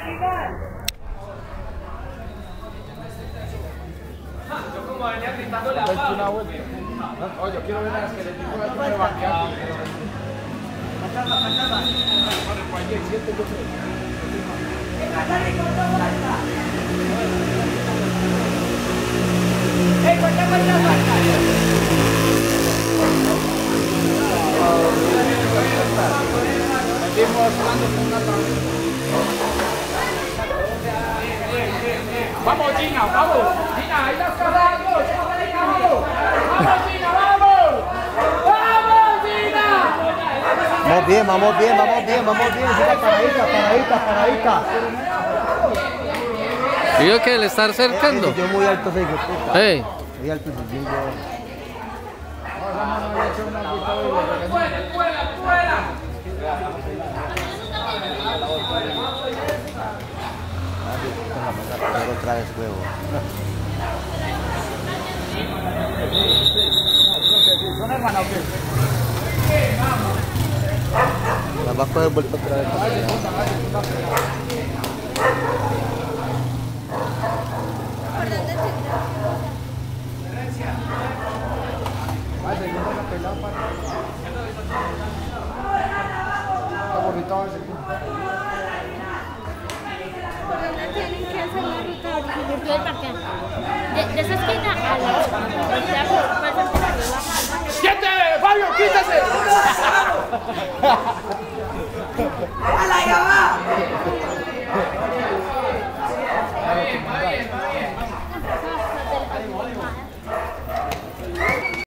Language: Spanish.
Yo como venía gritando la paz. Oye, yo quiero ver a las que le digo a me banquean. Vamos, Gina, vamos. Gina, ahí las casas. Vamos, Gina, vamos. Vamos, Gina. Vamos bien, vamos bien, vamos bien, vamos bien. Siga paradita, paradita, paradita. ¿Vio que le está acercando? Yo muy alto soy, puta. Hey. Muy alto soy, yo. Fuera. Otra vez huevo. ¿Son hermanos o qué? La va a coger vuelta otra vez. Tienen que hacer la ruta del parque. De esa esquina a la otra. ¡Quítate, Fabio, quítase! ¡Hala, ya va!